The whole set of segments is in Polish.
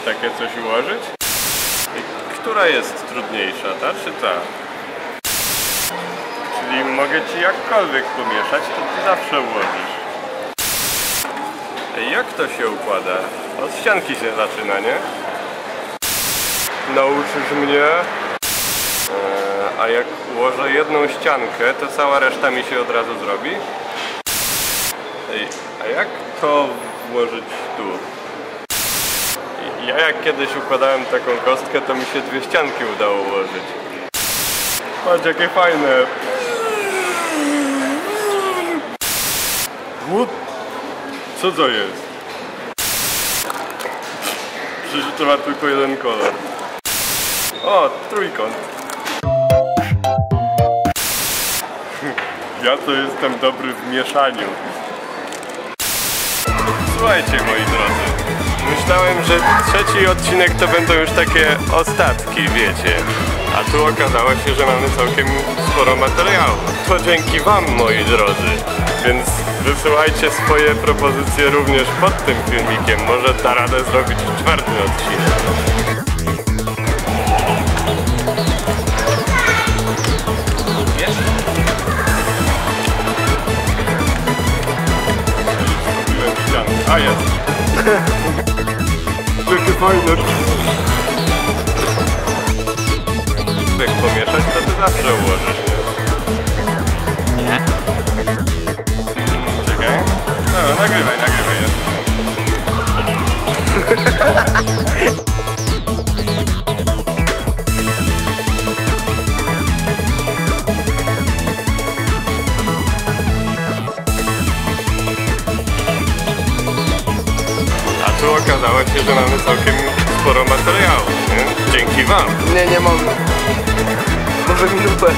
takie coś ułożyć? Która jest trudniejsza, ta czy ta? Czyli mogę ci jakkolwiek pomieszać, to ty zawsze ułożysz. Jak to się układa? Od ścianki się zaczyna, nie? Nauczysz mnie? A jak ułożę jedną ściankę, to cała reszta mi się od razu zrobi? A jak to włożyć tu? Ja jak kiedyś układałem taką kostkę, to mi się dwie ścianki udało ułożyć. Patrz, jakie fajne! Co to jest? Przecież to ma tylko jeden kolor. O, trójkąt. Ja to jestem dobry w mieszaniu. Słuchajcie, moi drodzy. Myślałem, że trzeci odcinek to będą już takie ostatki, wiecie. A tu okazało się, że mamy całkiem sporo materiału. To dzięki wam, moi drodzy. Więc wysyłajcie swoje propozycje również pod tym filmikiem. Może da radę zrobić czwarty odcinek. A jest. Jakie fajne. Jak pomieszać, to ty zawsze ułożysz, nie? Nie? Czekaj. No, nagrywaj jest. A tu okazało się, że mamy całkiem sporo materiału, nie? Dzięki wam. Nie mogę. Może minutę.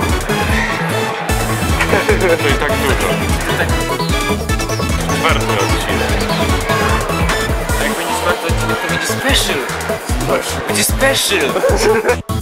To i tak dużo. Czwarty odcinek. Jak będzie czwarty odcinek, to będzie special. Będzie special.